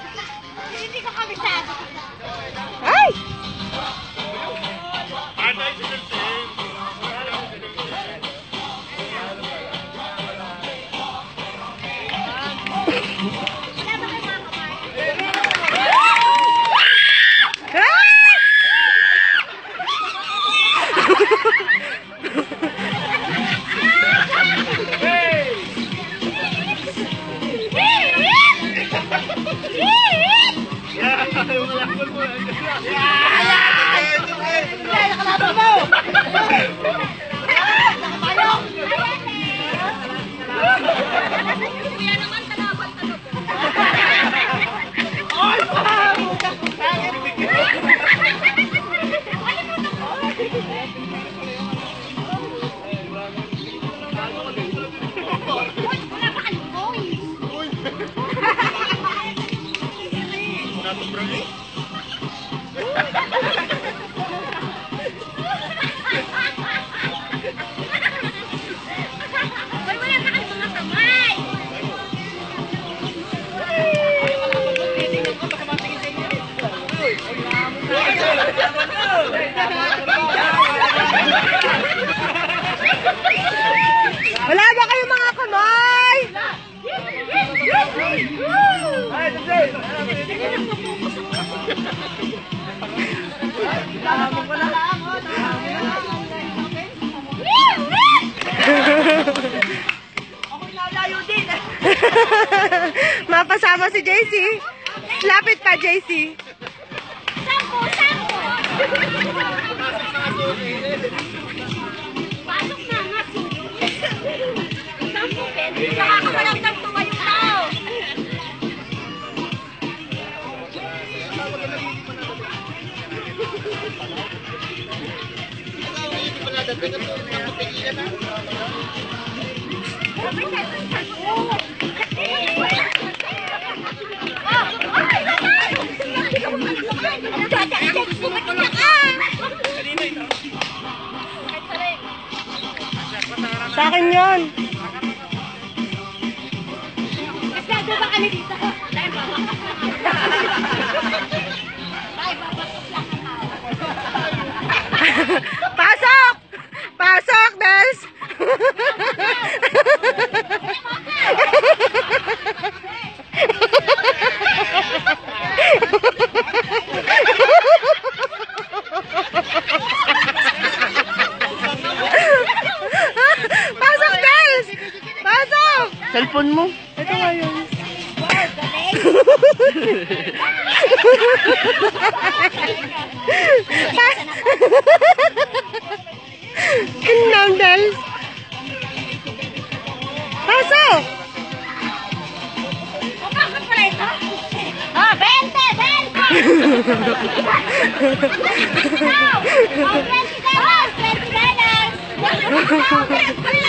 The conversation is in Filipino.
Hindi ko kabisado. Ay! Wala ba kayo mga kamay? Ako nalayo din. Mapasama si JC. Lapit pa, JC. Sampo! Pasok na nga, Sampo, pwede. Nakakamalang ng tuwa yung tao. Sa akin yun. Masyado ba kami dito? Pasok! Pasok, Dels! Pasok, Dels! Pasok! Cellphone mo? Ito nga yun. Kinang, Dels! Pasok! Pasok pala ito? Oh, 20! $20! $20! $20!